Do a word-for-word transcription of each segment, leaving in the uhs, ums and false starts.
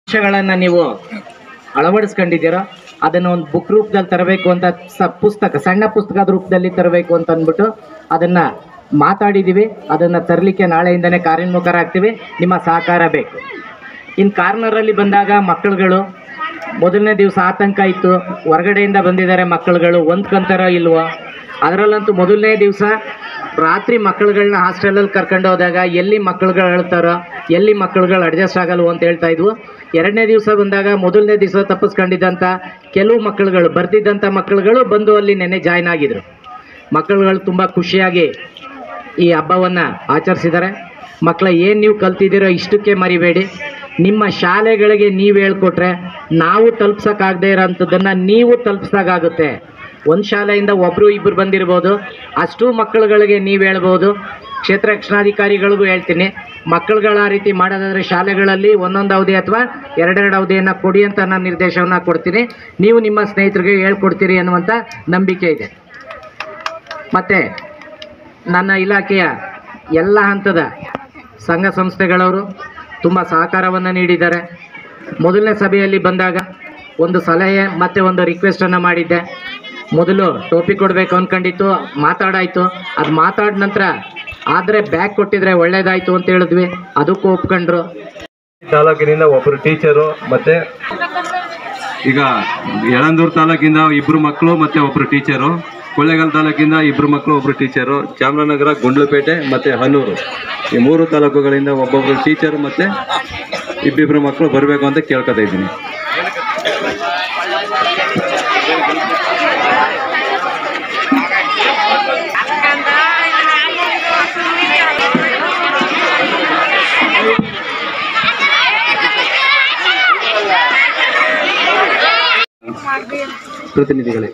ಅಂಶಗಳನ್ನು ನೀವು ಅಳವಡಿಸ್ಕೊಂಡಿದ್ದೀರೋ ಅದನ್ನು ಒಂದು ಬುಕ್ ರೂಪದಲ್ಲಿ ತರಬೇಕು ಅಂತ ಸ ಪುಸ್ತಕ ಸಣ್ಣ ಪುಸ್ತಕದ ರೂಪದಲ್ಲಿ ತರಬೇಕು ಅಂತ ಅಂದ್ಬಿಟ್ಟು ಅದನ್ನು ಮಾತಾಡಿದ್ದೀವಿ. ಅದನ್ನು ತರಲಿಕ್ಕೆ ನಾಳೆಯಿಂದನೇ ಕಾರ್ಯೋನ್ಮುಖರಾಗ್ತೀವಿ. ನಿಮ್ಮ ಸಹಕಾರ ಬೇಕು. ಇನ್ನು ಕಾರ್ನರಲ್ಲಿ ಬಂದಾಗ ಮಕ್ಕಳುಗಳು ಮೊದಲನೇ ದಿವಸ ಆತಂಕ ಇತ್ತು. ಹೊರಗಡೆಯಿಂದ ಬಂದಿದ್ದಾರೆ ಮಕ್ಕಳುಗಳು, ಹೊಂದ್ಕೊಂತಾರೋ ಇಲ್ವೋ. ಅದರಲ್ಲಂತೂ ಮೊದಲನೇ ದಿವಸ ರಾತ್ರಿ ಮಕ್ಕಳುಗಳನ್ನ ಹಾಸ್ಟೆಲಲ್ಲಿ ಕರ್ಕೊಂಡು ಹೋದಾಗ ಎಲ್ಲಿ ಮಕ್ಕಳುಗಳು ಹೇಳ್ತಾರೋ, ಎಲ್ಲಿ ಮಕ್ಕಳುಗಳು ಅಡ್ಜಸ್ಟ್ ಆಗಲ್ವೋ ಅಂತ ಹೇಳ್ತಾ ಇದ್ವು. ಎರಡನೇ ದಿವಸ ಬಂದಾಗ ಮೊದಲನೇ ದಿವಸ ತಪ್ಪಿಸ್ಕೊಂಡಿದ್ದಂಥ ಕೆಲವು ಮಕ್ಕಳುಗಳು, ಬರ್ತಿದ್ದಂಥ ಮಕ್ಕಳುಗಳು ಬಂದು ಅಲ್ಲಿ ನೆನ್ನೆ ಜಾಯ್ನ್ ಆಗಿದ್ರು. ಮಕ್ಕಳುಗಳು ತುಂಬ ಖುಷಿಯಾಗಿ ಈ ಹಬ್ಬವನ್ನು ಆಚರಿಸಿದ್ದಾರೆ. ಮಕ್ಕಳ ಏನು ನೀವು ಕಲ್ತಿದ್ದೀರೋ ಇಷ್ಟಕ್ಕೆ ಮರಿಬೇಡಿ. ನಿಮ್ಮ ಶಾಲೆಗಳಿಗೆ ನೀವು ಹೇಳ್ಕೊಟ್ರೆ ನಾವು ತಲುಪ್ಸೋಕ್ಕಾಗದೇ ಇರೋಂಥದ್ದನ್ನು ನೀವು ತಲುಪಿಸ್ದಾಗುತ್ತೆ. ಒಂದು ಶಾಲೆಯಿಂದ ಒಬ್ಬರು ಇಬ್ಬರು ಬಂದಿರ್ಬೋದು, ಅಷ್ಟು ಮಕ್ಕಳುಗಳಿಗೆ ನೀವು ಹೇಳ್ಬೋದು. ಕ್ಷೇತ್ರ ರಕ್ಷಣಾಧಿಕಾರಿಗಳಿಗೂ ಹೇಳ್ತೀನಿ, ಮಕ್ಕಳುಗಳ ಆ ರೀತಿ ಮಾಡೋದಾದರೆ ಶಾಲೆಗಳಲ್ಲಿ ಒಂದೊಂದು ಅವಧಿ ಅಥವಾ ಎರಡೆರಡು ಅವಧಿಯನ್ನು ಕೊಡಿ ಅಂತ ನಾನು ನಿರ್ದೇಶನವನ್ನು ಕೊಡ್ತೀನಿ. ನೀವು ನಿಮ್ಮ ಸ್ನೇಹಿತರಿಗೆ ಹೇಳ್ಕೊಡ್ತೀರಿ ಅನ್ನುವಂಥ ನಂಬಿಕೆ ಇದೆ. ಮತ್ತು ನನ್ನ ಇಲಾಖೆಯ ಎಲ್ಲ ಹಂತದ ಸಂಘ ಸಂಸ್ಥೆಗಳವರು ತುಂಬ ಸಹಕಾರವನ್ನು ನೀಡಿದ್ದಾರೆ. ಮೊದಲನೇ ಸಭೆಯಲ್ಲಿ ಬಂದಾಗ ಒಂದು ಸಲಹೆ ಮತ್ತು ಒಂದು ರಿಕ್ವೆಸ್ಟನ್ನು ಮಾಡಿದ್ದೆ. ಮೊದಲು ಟೋಪಿ ಕೊಡಬೇಕು ಅಂದ್ಕೊಂಡಿತ್ತು, ಮಾತಾಡಾಯಿತು. ಅದು ಮಾತಾದ ನಂತರ ಆದರೆ ಬ್ಯಾಗ್ ಕೊಟ್ಟಿದ್ರೆ ಒಳ್ಳೇದಾಯಿತು ಅಂತ ಹೇಳಿದ್ವಿ, ಅದಕ್ಕೂ ಒಪ್ಕೊಂಡ್ರು. ತಾಲೂಕಿನಿಂದ ಒಬ್ಬರು ಟೀಚರು, ಮತ್ತು ಈಗ ಯಳಂದೂರು ತಾಲೂಕಿಂದ ಇಬ್ಬರು ಮಕ್ಕಳು ಮತ್ತು ಒಬ್ಬರು ಟೀಚರು, ಕೊಳ್ಳೇಗಾಲ ತಾಲೂಕಿಂದ ಇಬ್ಬರು ಮಕ್ಕಳು ಒಬ್ಬರು ಟೀಚರು, ಚಾಮರಾಜನಗರ, ಗುಂಡ್ಲುಪೇಟೆ ಮತ್ತು ಹನ್ನೂರು ಈ ಮೂರು ತಾಲೂಕುಗಳಿಂದ ಒಬ್ಬೊಬ್ಬರು ಟೀಚರು ಮತ್ತು ಇಬ್ಬಿಬ್ಬರು ಮಕ್ಕಳು ಬರಬೇಕು ಅಂತ ಕೇಳ್ಕೊತಾ ಇದ್ದೀನಿ. ಪ್ರತಿನಿಧಿಗಳೇ,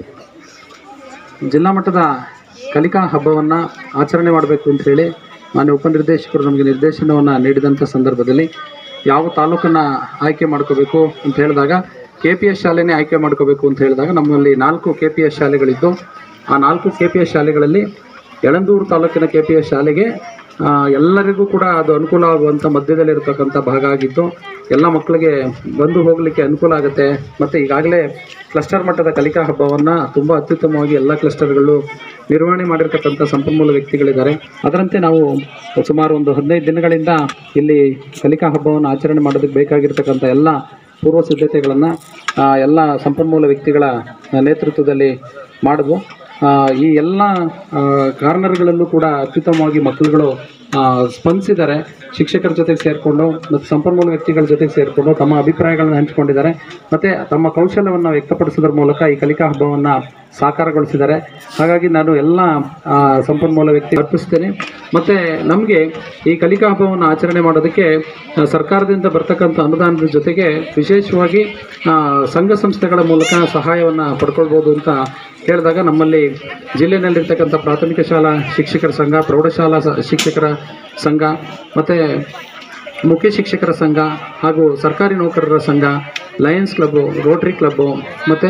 ಜಿಲ್ಲಾ ಮಟ್ಟದ ಕಲಿಕಾ ಹಬ್ಬವನ್ನು ಆಚರಣೆ ಮಾಡಬೇಕು ಅಂತ ಹೇಳಿ ಮಾನ್ಯ ಉಪನಿರ್ದೇಶಕರು ನಮಗೆ ನಿರ್ದೇಶನವನ್ನು ನೀಡಿದಂಥ ಸಂದರ್ಭದಲ್ಲಿ ಯಾವ ತಾಲೂಕನ್ನು ಆಯ್ಕೆ ಮಾಡ್ಕೋಬೇಕು ಅಂತ ಹೇಳಿದಾಗ ಕೆ ಪಿ ಎಸ್ ಶಾಲೆನೇ ಆಯ್ಕೆ ಮಾಡ್ಕೋಬೇಕು ಅಂತ ಹೇಳಿದಾಗ ನಮ್ಮಲ್ಲಿ ನಾಲ್ಕು ಕೆ ಪಿ ಎಸ್ ಶಾಲೆಗಳಿದ್ದು, ಆ ನಾಲ್ಕು ಕೆ ಪಿ ಎಸ್ ಶಾಲೆಗಳಲ್ಲಿ ಯಳಂದೂರು ತಾಲೂಕಿನ ಕೆ ಪಿ ಎಸ್ ಶಾಲೆಗೆ ಎಲ್ಲರಿಗೂ ಕೂಡ ಅದು ಅನುಕೂಲ ಆಗುವಂಥ ಮಧ್ಯದಲ್ಲಿರ್ತಕ್ಕಂಥ ಭಾಗ ಆಗಿದ್ದು ಎಲ್ಲ ಮಕ್ಕಳಿಗೆ ಬಂದು ಹೋಗಲಿಕ್ಕೆ ಅನುಕೂಲ ಆಗುತ್ತೆ. ಮತ್ತು ಈಗಾಗಲೇ ಕ್ಲಸ್ಟರ್ ಮಟ್ಟದ ಕಲಿಕಾ ಹಬ್ಬವನ್ನು ತುಂಬ ಅತ್ಯುತ್ತಮವಾಗಿ ಎಲ್ಲ ಕ್ಲಸ್ಟರ್ಗಳು ನಿರ್ವಹಣೆ ಮಾಡಿರ್ತಕ್ಕಂಥ ಸಂಪನ್ಮೂಲ ವ್ಯಕ್ತಿಗಳಿದ್ದಾರೆ. ಅದರಂತೆ ನಾವು ಸುಮಾರು ಒಂದು ಹದಿನೈದು ದಿನಗಳಿಂದ ಇಲ್ಲಿ ಕಲಿಕಾ ಹಬ್ಬವನ್ನು ಆಚರಣೆ ಮಾಡೋದಕ್ಕೆ ಬೇಕಾಗಿರ್ತಕ್ಕಂಥ ಎಲ್ಲ ಪೂರ್ವ ಸಿದ್ಧತೆಗಳನ್ನು ಎಲ್ಲ ಸಂಪನ್ಮೂಲ ವ್ಯಕ್ತಿಗಳ ನೇತೃತ್ವದಲ್ಲಿ ಮಾಡಿದ್ವು. ಈ ಎಲ್ಲ ಕಾರ್ನರ್ಗಳಲ್ಲೂ ಕೂಡ ಅತ್ಯುತ್ತಮವಾಗಿ ಮಕ್ಕಳುಗಳು ಸ್ಪಂದಿಸಿದ್ದಾರೆ. ಶಿಕ್ಷಕರ ಜೊತೆಗೆ ಸೇರಿಕೊಂಡು ಮತ್ತು ಸಂಪನ್ಮೂಲ ವ್ಯಕ್ತಿಗಳ ಜೊತೆಗೆ ಸೇರಿಕೊಂಡು ತಮ್ಮ ಅಭಿಪ್ರಾಯಗಳನ್ನು ಹಂಚಿಕೊಂಡಿದ್ದಾರೆ ಮತ್ತು ತಮ್ಮ ಕೌಶಲ್ಯವನ್ನು ವ್ಯಕ್ತಪಡಿಸೋದ್ರ ಮೂಲಕ ಈ ಕಲಿಕಾ ಹಬ್ಬವನ್ನು ಸಾಕಾರಗೊಳಿಸಿದ್ದಾರೆ. ಹಾಗಾಗಿ ನಾನು ಎಲ್ಲ ಸಂಪನ್ಮೂಲ ವ್ಯಕ್ತಿ ಅರ್ಪಿಸ್ತೇನೆ. ಮತ್ತು ನಮಗೆ ಈ ಕಲಿಕಾ ಹಬ್ಬವನ್ನು ಆಚರಣೆ ಮಾಡೋದಕ್ಕೆ ಸರ್ಕಾರದಿಂದ ಬರ್ತಕ್ಕಂಥ ಅನುದಾನದ ಜೊತೆಗೆ ವಿಶೇಷವಾಗಿ ಸಂಘ ಸಂಸ್ಥೆಗಳ ಮೂಲಕ ಸಹಾಯವನ್ನು ಪಡ್ಕೊಳ್ಬೋದು ಅಂತ ಹೇಳಿದಾಗ ನಮ್ಮಲ್ಲಿ ಜಿಲ್ಲೆಯಲ್ಲಿರ್ತಕ್ಕಂಥ ಪ್ರಾಥಮಿಕ ಶಾಲಾ ಶಿಕ್ಷಕರ ಸಂಘ, ಪ್ರೌಢಶಾಲಾ ಶಿಕ್ಷಕರ ಸಂಘ ಮತ್ತು ಮುಖ್ಯ ಶಿಕ್ಷಕರ ಸಂಘ ಹಾಗೂ ಸರ್ಕಾರಿ ನೌಕರರ ಸಂಘ, ಲಯನ್ಸ್ ಕ್ಲಬ್ಬು, ರೋಟರಿ ಕ್ಲಬ್ಬು ಮತ್ತು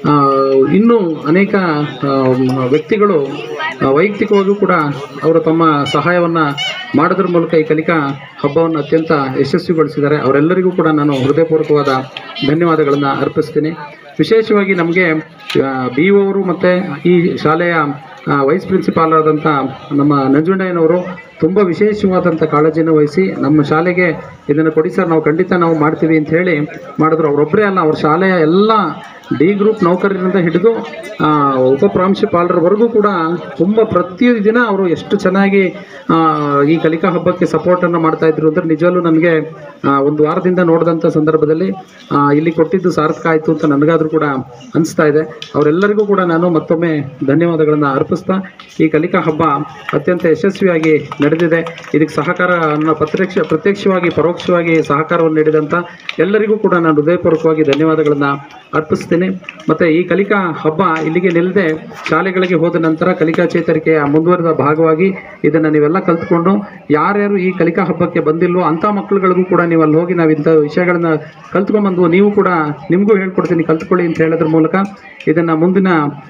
ಇನ್ನೂ ಅನೇಕ ವ್ಯಕ್ತಿಗಳು ವೈಯಕ್ತಿಕವಾಗಿಯೂ ಕೂಡ ಅವರು ತಮ್ಮ ಸಹಾಯವನ್ನು ಮಾಡೋದ್ರ ಮೂಲಕ ಈ ಕಲಿಕಾ ಹಬ್ಬವನ್ನು ಅತ್ಯಂತ ಯಶಸ್ವಿಗೊಳಿಸಿದ್ದಾರೆ. ಅವರೆಲ್ಲರಿಗೂ ಕೂಡ ನಾನು ಹೃದಯಪೂರ್ವಕವಾದ ಧನ್ಯವಾದಗಳನ್ನು ಅರ್ಪಿಸ್ತೀನಿ. ವಿಶೇಷವಾಗಿ ನಮಗೆ ಬಿ ಒ ಅವರು ಮತ್ತು ಈ ಶಾಲೆಯ ವೈಸ್ ಪ್ರಿನ್ಸಿಪಾಲ್ ಆದಂಥ ನಮ್ಮ ನಂಜುಂಡಯ್ಯನವರು ತುಂಬ ವಿಶೇಷವಾದಂಥ ಕಾಳಜಿಯನ್ನು ವಹಿಸಿ ನಮ್ಮ ಶಾಲೆಗೆ ಇದನ್ನು ಕೊಡಿ ಸರ್, ನಾವು ಖಂಡಿತ ನಾವು ಮಾಡ್ತೀವಿ ಅಂತ ಹೇಳಿ ಮಾಡಿದ್ರು. ಅವರೊಬ್ಬರೇ ಅಲ್ಲ, ಅವ್ರ ಶಾಲೆಯ ಎಲ್ಲ ಡಿ ಗ್ರೂಪ್ ನೌಕರರಿಂದ ಹಿಡಿದು ಉಪ ಪ್ರಾಂಶುಪಾಲರವರೆಗೂ ಕೂಡ ತುಂಬ ಪ್ರತಿದಿನ ಅವರು ಎಷ್ಟು ಚೆನ್ನಾಗಿ ಈ ಕಲಿಕಾ ಹಬ್ಬಕ್ಕೆ ಸಪೋರ್ಟನ್ನು ಮಾಡ್ತಾಯಿದ್ರು ಅಂದರೆ ನಿಜವಲ್ಲೂ ನನಗೆ ಒಂದು ವಾರದಿಂದ ನೋಡಿದಂಥ ಸಂದರ್ಭದಲ್ಲಿ ಇಲ್ಲಿ ಕೊಟ್ಟಿದ್ದು ಸಾರ್ಥಕ ಆಯಿತು ಅಂತ ನನಗಾದರೂ ಕೂಡ ಅನಿಸ್ತಾ ಇದೆ. ಅವರೆಲ್ಲರಿಗೂ ಕೂಡ ನಾನು ಮತ್ತೊಮ್ಮೆ ಧನ್ಯವಾದಗಳನ್ನು ಅರ್ಪಿಸ್ತಾ ಈ ಕಲಿಕಾ ಹಬ್ಬ ಅತ್ಯಂತ ಯಶಸ್ವಿಯಾಗಿ ನಡೆದಿದೆ. ಇದಕ್ಕೆ ಸಹಕಾರ ಅನ್ನೋ ಪ್ರತ್ಯಕ್ಷ ಪ್ರತ್ಯಕ್ಷವಾಗಿ ಪರೋಕ್ಷವಾಗಿ ಸಹಕಾರವನ್ನು ನೀಡಿದಂಥ ಎಲ್ಲರಿಗೂ ಕೂಡ ನಾನು ಹೃದಯಪೂರ್ವಕವಾಗಿ ಧನ್ಯವಾದಗಳನ್ನು ಅರ್ಪಿಸ್ತೀನಿ. ಮತ್ತು ಈ ಕಲಿಕಾ ಹಬ್ಬ ಇಲ್ಲಿಗೆ ನಿಲ್ಲದೆ ಶಾಲೆಗಳಿಗೆ ಹೋದ ನಂತರ ಕಲಿಕಾ ಚೇತರಿಕೆಯ ಮುಂದುವರೆದ ಭಾಗವಾಗಿ ಇದನ್ನು ನೀವೆಲ್ಲ ಕಲ್ತ್ಕೊಂಡು ಯಾರ್ಯಾರು ಈ ಕಲಿಕಾ ಹಬ್ಬಕ್ಕೆ ಬಂದಿಲ್ವೋ ಅಂಥ ಮಕ್ಕಳುಗಳಿಗೂ ಕೂಡ ನೀವು ಅಲ್ಲಿ ಹೋಗಿ ನಾವು ಇಂಥ ವಿಷಯಗಳನ್ನ ಕಲ್ತ್ಕೊಂಡ್ಬಂದು ನೀವು ಕೂಡ ನಿಮಗೂ ಹೇಳ್ಕೊಡ್ತೀನಿ ಕಲ್ತ್ಕೊಳ್ಳಿ ಅಂತ ಹೇಳೋದ್ರ ಮೂಲಕ ಇದನ್ನು ಮುಂದಿನ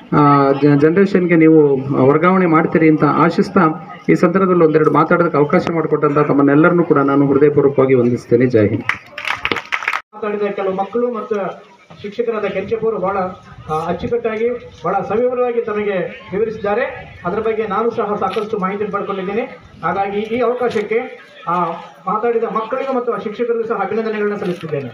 ಜನ್ರೇಷನ್ಗೆ ನೀವು ವರ್ಗಾವಣೆ ಮಾಡ್ತೀರಿ ಅಂತ ಆಶಿಸ್ತಾ ಈ ಸಂದರ್ಭದಲ್ಲಿ ಒಂದೆರಡು ಮಾತಾಡೋದಕ್ಕೆ ಅವಕಾಶ ಮಾಡಿಕೊಟ್ಟಂಥ ತಮ್ಮನ್ನೆಲ್ಲರನ್ನೂ ಕೂಡ ನಾನು ಹೃದಯಪೂರ್ವಕವಾಗಿ ವಂದಿಸ್ತೇನೆ. ಜೈ ಹಿಂದ್. ಮಾತಾಡಿದ ಕೆಲವು ಮಕ್ಕಳು ಮತ್ತು ಶಿಕ್ಷಕರಾದ ಕೆಂಚಪೂರು ಬಹಳ ಆ, ಅಚ್ಚುಕಟ್ಟಾಗಿ ಬಹಳ ಸವಿವರವಾಗಿ ತಮಗೆ ವಿವರಿಸಿದ್ದಾರೆ. ಅದರ ಬಗ್ಗೆ ನಾನು ಸಹ ಸಾಕಷ್ಟು ಮಾಹಿತಿ ಪಡ್ಕೊಂಡಿದ್ದೀನಿ. ಹಾಗಾಗಿ ಈ ಅವಕಾಶಕ್ಕೆ ಆ, ಮಾತಾಡಿದ ಮಕ್ಕಳಿಗೂ ಮತ್ತು ಶಿಕ್ಷಕರಿಗೂ ಸಹ ಅಭಿನಂದನೆಗಳನ್ನ ಸಲ್ಲಿಸುತ್ತಿದ್ದೇನೆ.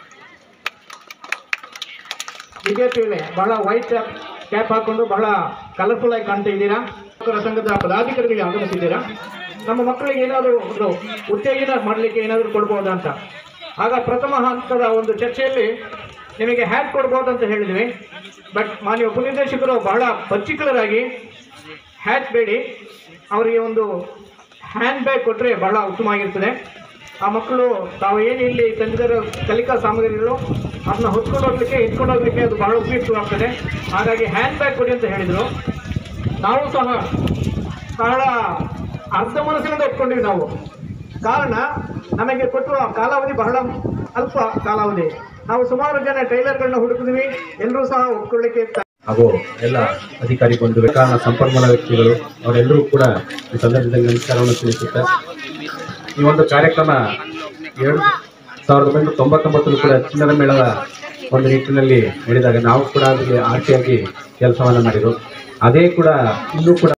ವಿದ್ಯಾರ್ಥಿಗಳೇ, ಬಹಳ ವೈಟ್ ಕ್ಯಾಪ್ ಕ್ಯಾಪ್ ಹಾಕೊಂಡು ಬಹಳ ಕಲರ್ಫುಲ್ ಆಗಿ ಕಾಣ್ತಾ ಇದ್ದೀರಾ. ಸಂಘದ ಪದಾಧಿಕಾರಿಗಳಿಗೆ ಆಗಮಿಸಿದ್ದೀರಾ. ನಮ್ಮ ಮಕ್ಕಳಿಗೆ ಏನಾದರೂ ಒಂದು ಉತ್ತೇಜನ ಮಾಡಲಿಕ್ಕೆ ಏನಾದರೂ ಕೊಡ್ಬೋದಾ ಅಂತ. ಆಗ ಪ್ರಥಮ ಹಂತದ ಒಂದು ಚರ್ಚೆಯಲ್ಲಿ ನಿಮಗೆ ಹ್ಯಾಟ್ ಕೊಡ್ಬೋದು ಅಂತ ಹೇಳಿದ್ವಿ. ಬಟ್ ಮಾನ್ಯ ಉಪನಿರ್ದೇಶಕರು ಬಹಳ ಪರ್ಟಿಕ್ಯುಲರ್ ಆಗಿ ಹ್ಯಾಟ್ ಬೇಡಿ, ಅವರಿಗೆ ಒಂದು ಹ್ಯಾಂಡ್ ಬ್ಯಾಗ್ ಕೊಟ್ಟರೆ ಬಹಳ ಉತ್ತಮವಾಗಿರ್ತದೆ. ಆ ಮಕ್ಕಳು ತಾವು ಏನು ಇಲ್ಲಿ ತಂದಿರೋ ಕಲಿಕಾ ಸಾಮಗ್ರಿಗಳು ಅದನ್ನ ಹೊತ್ಕೊಂಡು ಹೋಗ್ಲಿಕ್ಕೆ ಎತ್ಕೊಂಡು ಹೋಗ್ಲಿಕ್ಕೆ ಅದು ಬಹಳ ಉಪಯುಕ್ತವಾಗ್ತದೆ. ಹಾಗಾಗಿ ಹ್ಯಾಂಡ್ ಬ್ಯಾಗ್ ಕೊಡಿ ಅಂತ ಹೇಳಿದರು. ನಾವು ಸಹ ಬಹಳ ಅರ್ಧ ಮನಸ್ಸಿನಿಂದ ಒಪ್ಕೊಂಡಿವಿ ನಾವು. ಕಾರಣ ನಮಗೆ ಕೊಟ್ಟುವ ಕಾಲಾವಧಿ ಬಹಳ ಅಲ್ಪ ಕಾಲಾವಧಿ. ನಾವು ಸುಮಾರು ಜನ ಟೈಲರ್ಗಳನ್ನ ಹುಡುಕಿದ್ವಿ, ಎಲ್ಲರೂ ಸಹ ಒಪ್ಕೊಳ್ಳಿಕ್ಕೆ ಹಾಗೂ ಎಲ್ಲ ಅಧಿಕಾರಿ ಬಂಧು ಕಾರಣ ಸಂಪನ್ಮೂಲ ವ್ಯಕ್ತಿಗಳು ಅವರೆಲ್ಲರೂ ಕೂಡ ಈ ಸಂದರ್ಭದಲ್ಲಿ ನಮಸ್ಕಾರವನ್ನು ತಿಳಿಸುತ್ತೆ. ಈ ಒಂದು ಕಾರ್ಯಕ್ರಮ ಎರಡು ಸಾವಿರದ ಒಂಬೈನೂರ ತೊಂಬತ್ತೊಂಬತ್ತರಲ್ಲಿ ಕೂಡ ಚಿನ್ನರ ಮೇಳದ ಒಂದು ನಿಟ್ಟಿನಲ್ಲಿ ನಡೆದಾಗ ನಾವು ಕೂಡ ಅದರಲ್ಲಿ ಆರ್ಟಿಯಾಗಿ ಕೆಲಸವನ್ನು ಮಾಡಿದ್ರು. ಅದೇ ಕೂಡ ಇನ್ನೂ ಕೂಡ